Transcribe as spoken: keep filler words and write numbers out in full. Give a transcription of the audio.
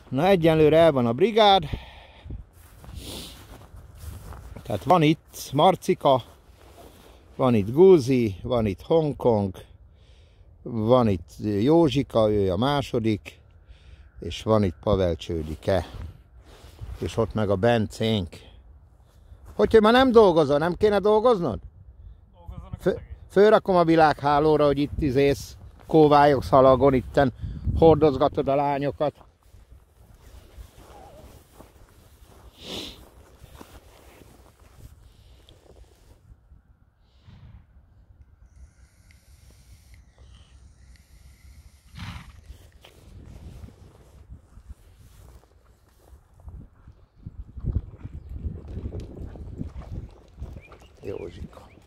Na, egyenlőre el van a brigád. Tehát van itt Marcika, van itt Gúzi, van itt Hongkong, van itt Józsika, ő a második, és van itt Pavel Csődike. És ott meg a Bencénk. Hogyha már nem dolgozol, nem kéne dolgoznod? Fő, fölrakom a világhálóra, hogy itt izész, kóvályok szalagon, itten hordozgatod a lányokat. Józsika.